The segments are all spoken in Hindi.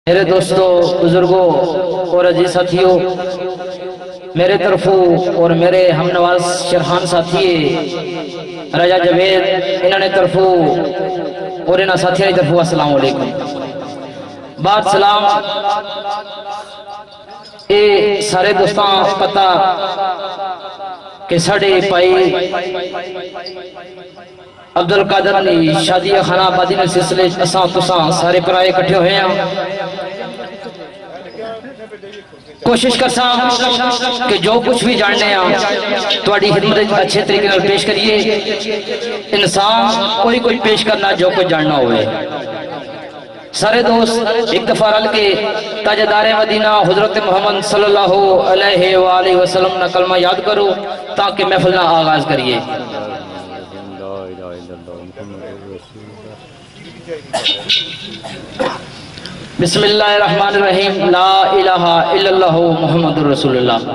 मेरे दोस्तों, बुजुर्गों और अजीज साथियों, मेरे तरफों और मेरे हमनवाज शेरखान साथी रजा जवेद इन्होंने तरफों और इन्होंने साथियों की तरफों अस्सलाम वालेकुम। बाद सलाम ये सारे दोस्तों पता कि साढ़े भाई अब्दुल कादर ने शादी खाना आबादी के सिलसिले असा तुसा सारे भरा इकट्ठे हुए हैं। कोशिश करसा कि जो कुछ भी जानने थोड़ी खिदमत अच्छे तरीके पेश करिए। इंसान कोई पेश करना जो कुछ जानना होवे। सारे दोस्त एक दफा रल के ताजदार मदीना हजरत मोहम्मद सल्लल्लाहु अलैहि वसल्लम ना कलमा याद करो ताकि महफिल ना आगाज करिए। बिस्मिल्लाहिर्रहमानिर्रहीम। ला इलाहा इल्लल्लाहु मुहम्मदुर रसूलुल्लाह।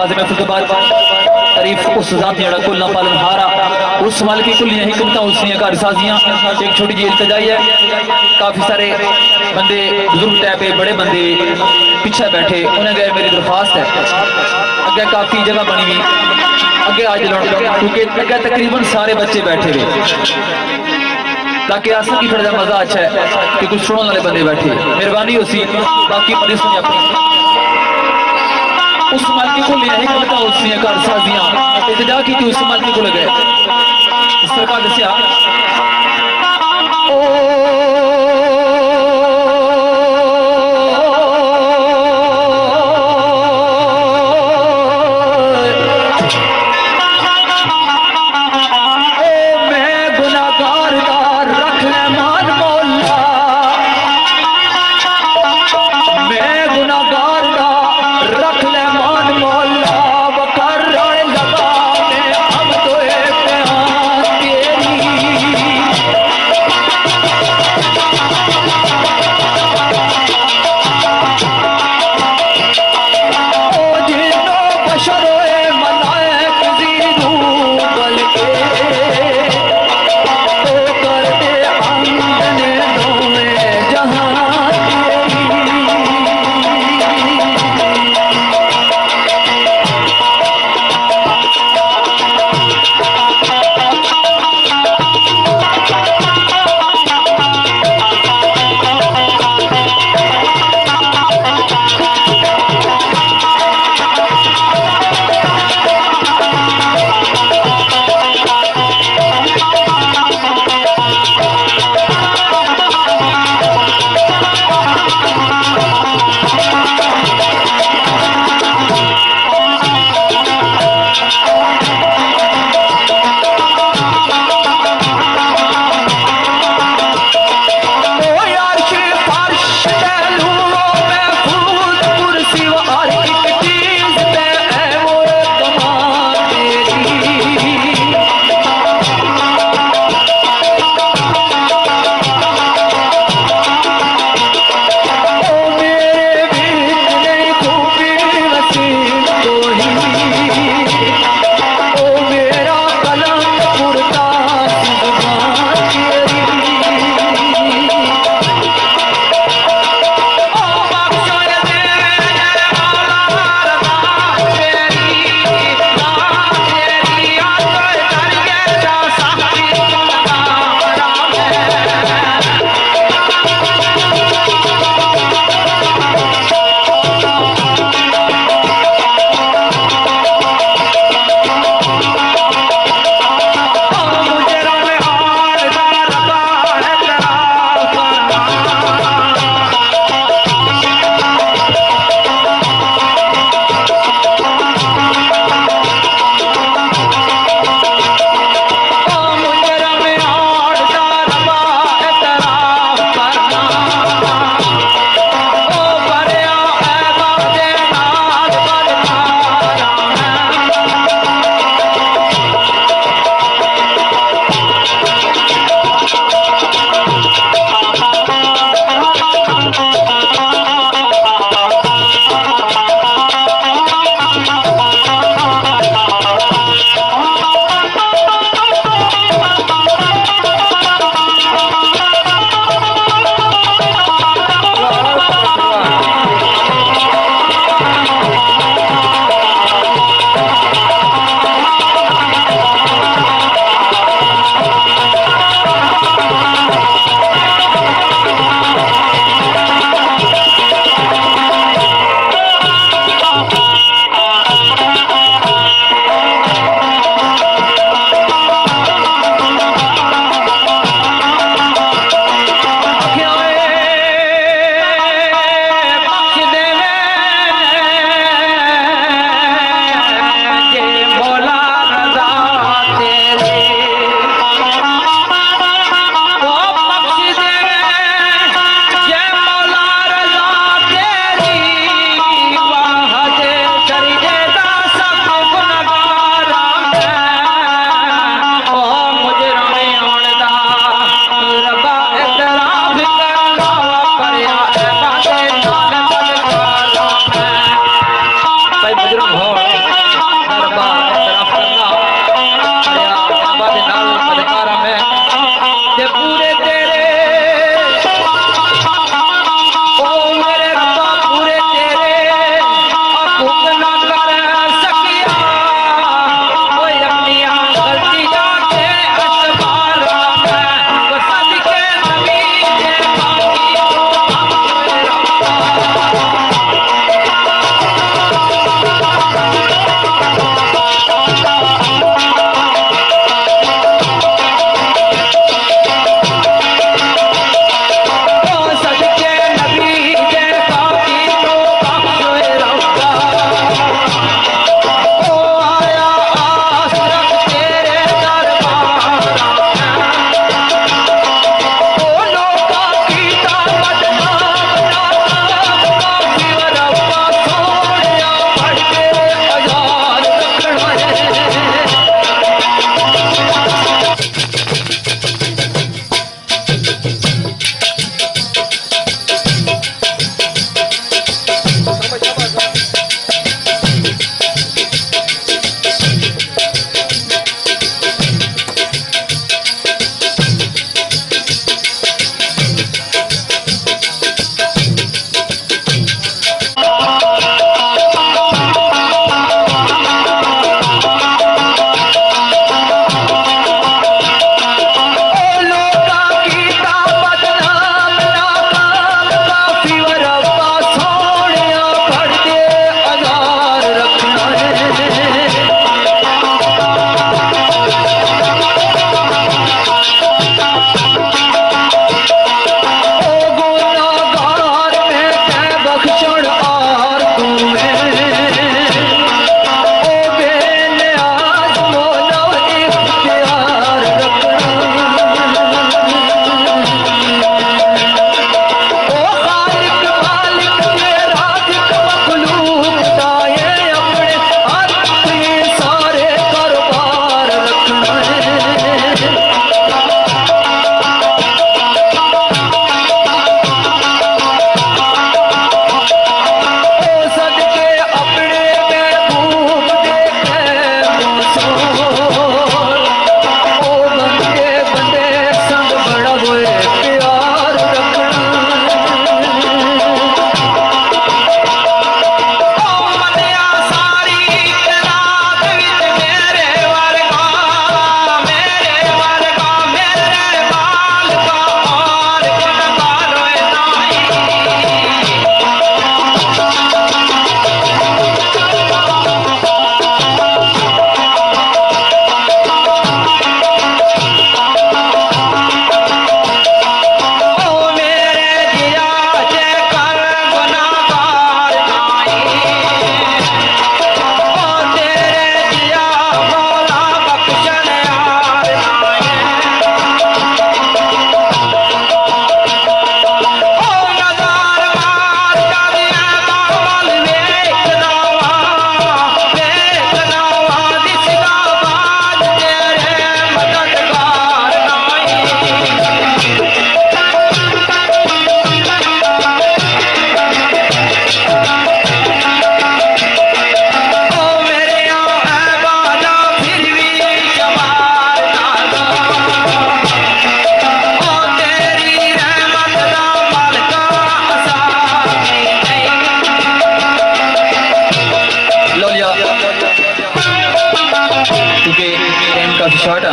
गाज़ी महफिल के बाद तारीफ उस ज़ात जड़ा कुल्ला पालनहारा उस माल की कुल्लियां हिकमतां उसनियां कारसाजियां। एक छोटी जी इल्तिजाई है, काफी सारे बंदे बुजुर्ग टाइप है, बड़े बंदे पीछे बैठे, उन्हें गए मेरी दरख्वास्त है अगे काफी जगह बनी हुई अगे आज क्योंकि अगे तकरीबन सारे बच्चे बैठे हुए ताकि आसा की थोड़ा मजा अच्छा है कि कुछ सुनने वाले बंदे बैठे। मेहरबानी उसी बाकी मरीज ने अपनी उस मालिक को लिया है कि उसने कार साजियां इल्तिजा की थी, उस मालिक को लगे इस तरह दसिया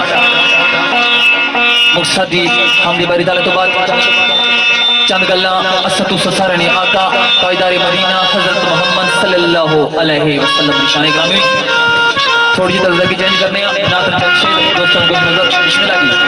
मुक्सदी हमदी बारी ताले तो बाद चंद गल्ला असतु ससारणी आका ताजदार मदीना हजरत मोहम्मद सल्लल्लाहु अलैहि वसल्लम निशान ग्रामी थोड़ी सी तलज़ा की चेंज करने नात चंद शेर दोस्तों को नजर बिस्मिल्लाह की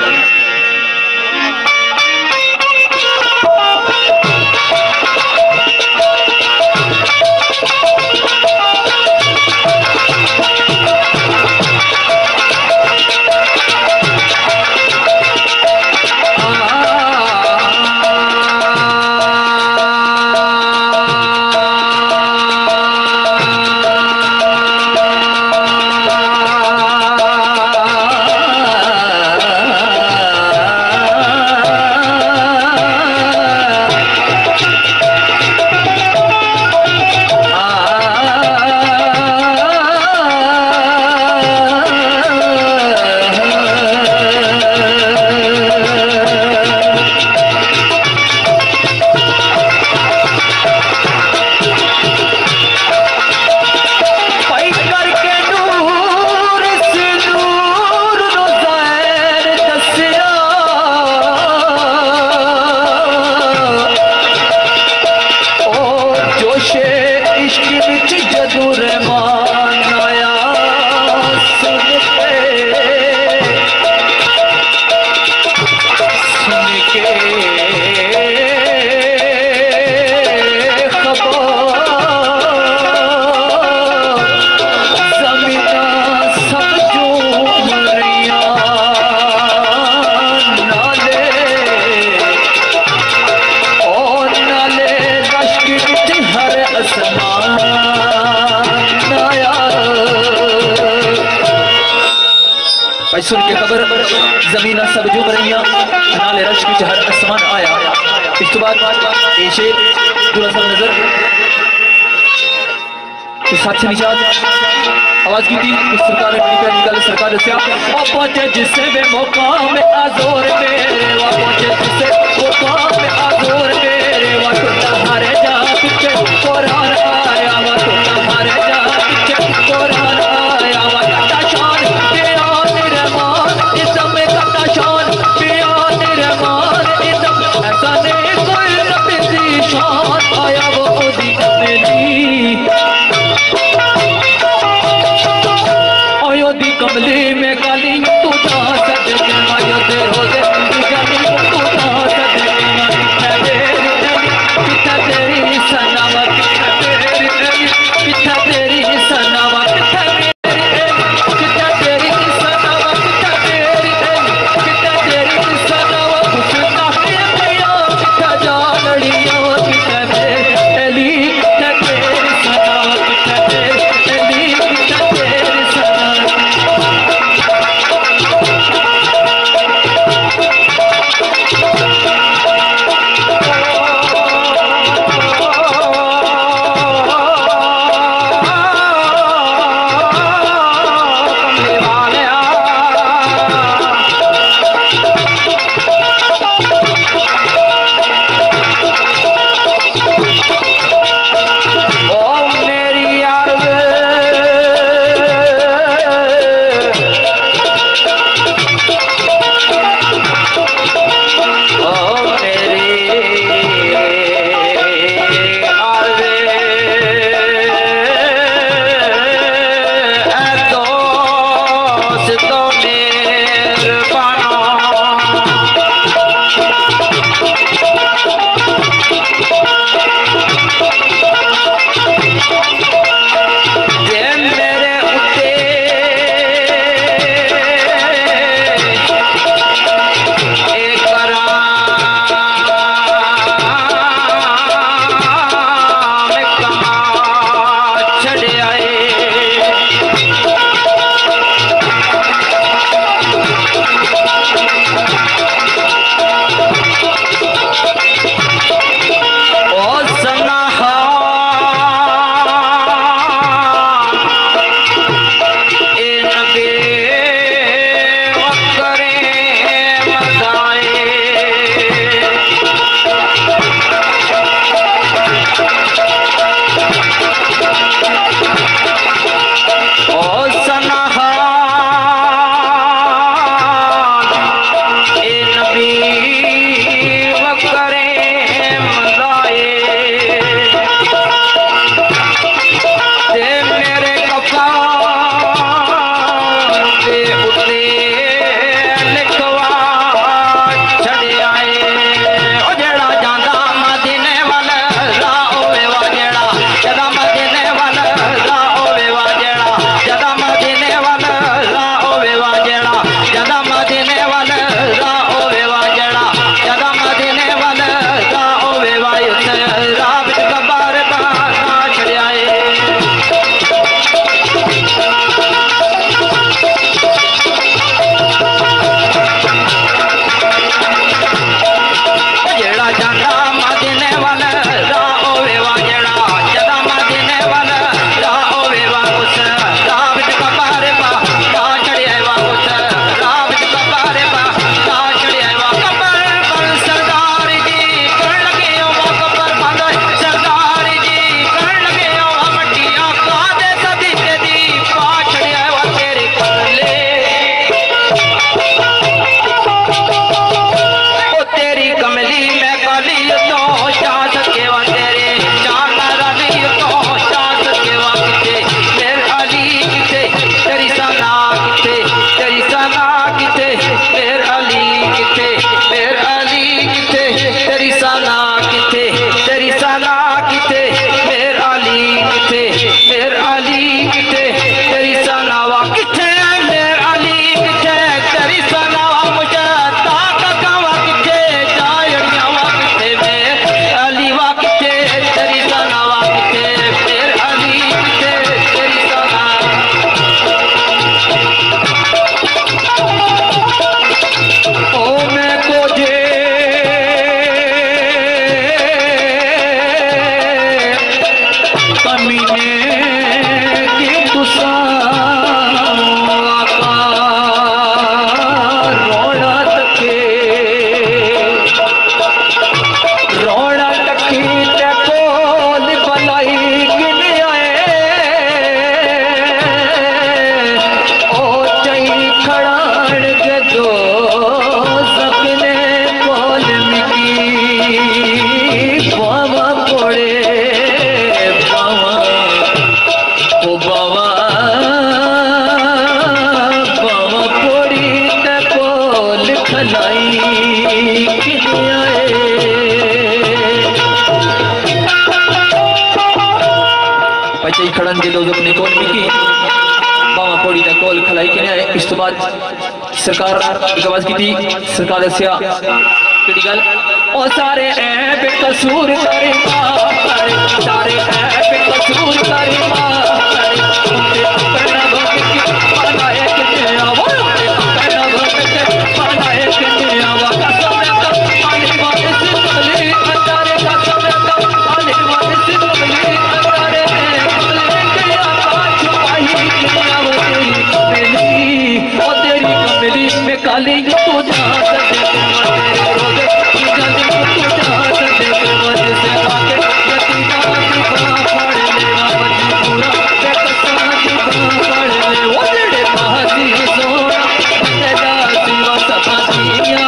सुन के खबर जमीना सब झूम रही नाले रश की हर आसमान आया इस तो बाद ये शेर पूरा सा नजर इस साथ से निशाद आवाज की थी इस सरकार ने प्यारी निकाल सरकार से पहुंचे जिससे वे मौकाम में आजोर मेरे वा पहुंचे जिससे मौकाम में आजोर मेरे वा तो हमारे जा पीछे कुरान आया वा तो हमारे जा पीछे कुरान आया वा कटा शान बेयान रहमान इसम कटा शान बेयान रहमान इसम ऐसा नहीं कोई नबी दी शान आया वो ओदी कमली दी कमली में काली तू था सदके मायो दे हो दे काली तू था सदके मायो तेरी तेरी सनावत तेरी बाद सरकार एक आवाज की थी, सरकार दसिया केड़ी गल ओ सारे ऐ बेकसूर करे मारे, सारे ऐ बेकसूर करे मारे, करना भक्त की बनाए के आवा, करना भक्त के बनाए के आवा, कसम का आने वाले से कबले अंधारे, कसम का आने वाले से कबले अंधारे, कबले के आकाश छुपाई के आवा तेरी कमली, ओ तेरी कमली में काली तू जा सके तेरे रोज़े की जल्दी तू जा सके तेरे से आके यती जाती पड़ लेवा बजी पूरा बेकसा की पड़ ले वो तेरे पासी सोना तेरा सिवा सपनिया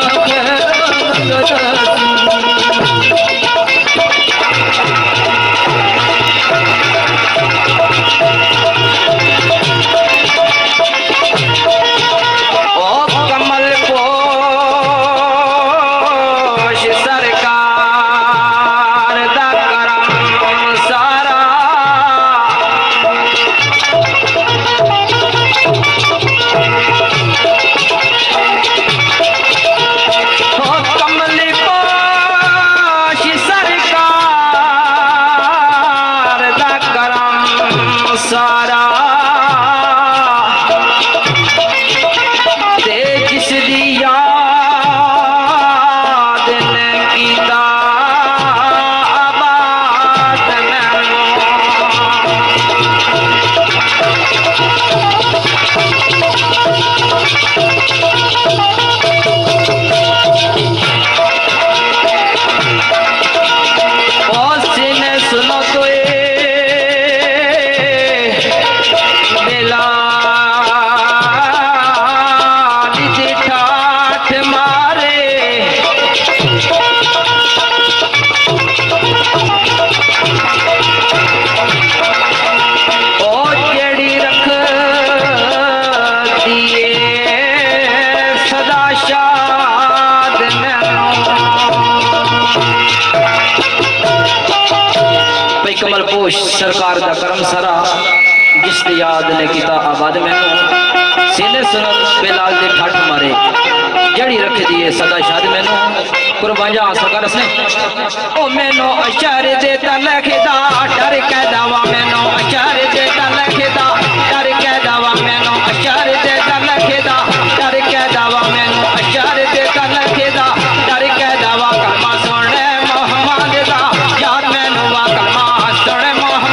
सरकार दा करम सरा जिस याद ने किता आबाद मैनू सीने सुनत बेलाल दे ठठ मारे जड़ी रख दिए सदा शाद मैनू कुर्बान जा सरकार से ओ मैनू अशारे दे ता लखदा डर के दावा मैनू अशारे दे ता लखदा डर के दावा मैनू अशारे दे ता लखदा डर के दावा मैनू अशारे दे ता लखदा डर के दावा कलमा सुने मोहम्मद दा यार मैनू वा कलमा सुने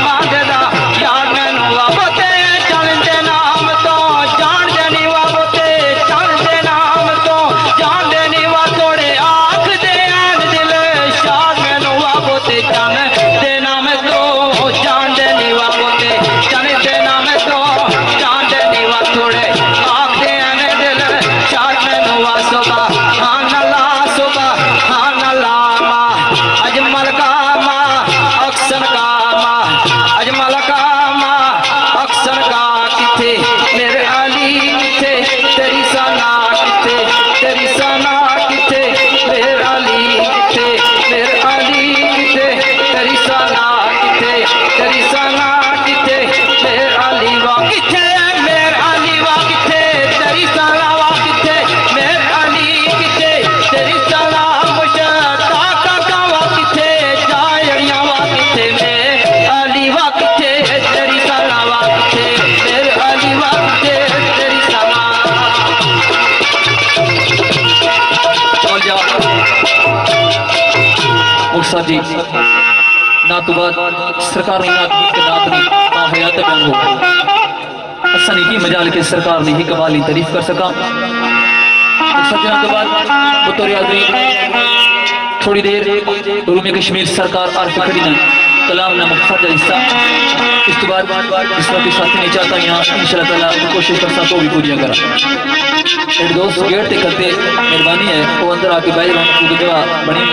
जी ना तो बात सरकार ने नात के नात ने ता हयात बयान हो असनी की मजाल के सरकार ने ही कमाली तारीफ कर सका सजना के बाद बतौर आदमी थोड़ी देर रूमी कश्मीर सरकार आरफ खड़ी ने कलाम ना मकसद हिस्सा इस बाद इस वक्त साथी नहीं चाहता यहाँ इंशाल्लाह ताला कोशिश करता तो भी पूरी करा एक दोस्त गेट ते करते मेहरबानी है वो अंदर आके बैठ रहा जगह बनी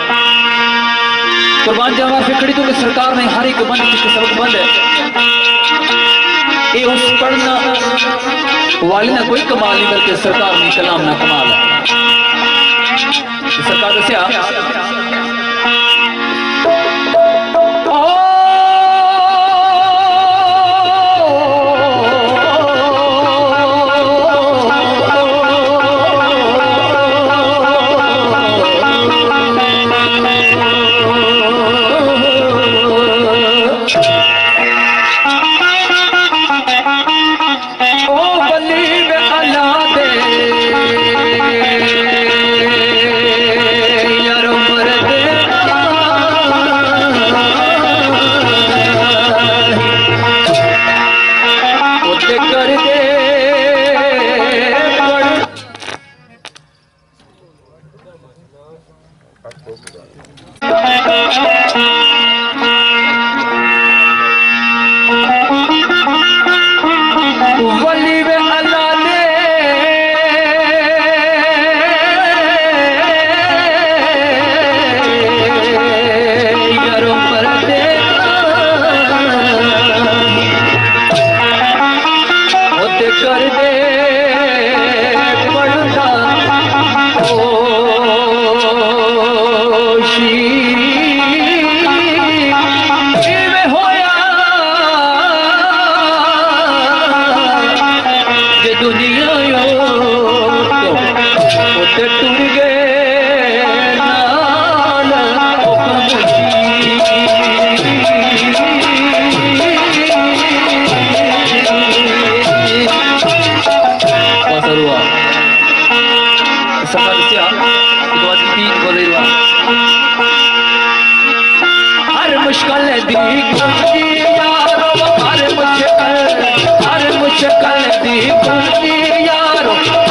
कुर्बान जावा फिकड़ी तो कि सरकार ने हर एक बंद जिसके सबक बंद है ये उस पढ़ना वाले ना कोई कमाल नहीं बल्कि सरकार ने कलाम ना कमाल है सरकार दसिया वली वे अल्लाह ने यारों पर दे होते कर दे पड़ता हर मुश्किल दी यारो, हर मुश्किल दी यारो